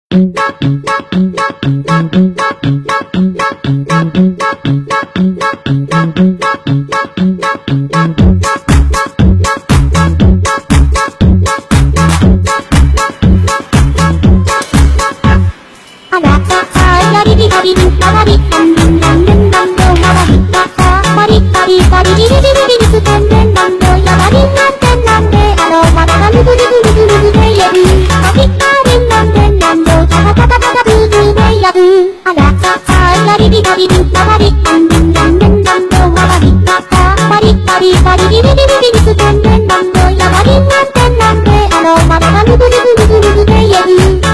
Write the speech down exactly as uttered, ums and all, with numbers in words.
あらかさやりりがりり回りかんるんらんるんらんど回りかさパリパリパリリリリリリリスてんてんらんどやまりんなんてんなんであのまたがぬぐるぐるぐるぐるでやるパリパリんなんてんなんどタタタタタタブーブーでやるあらかさやりりがりり回りかんるんらんるんらんど回りかさパリパリパリリリリリリリスてんてんらんどやまりんなんてんなんであのまたがぬぐるぐるぐるぐるでやる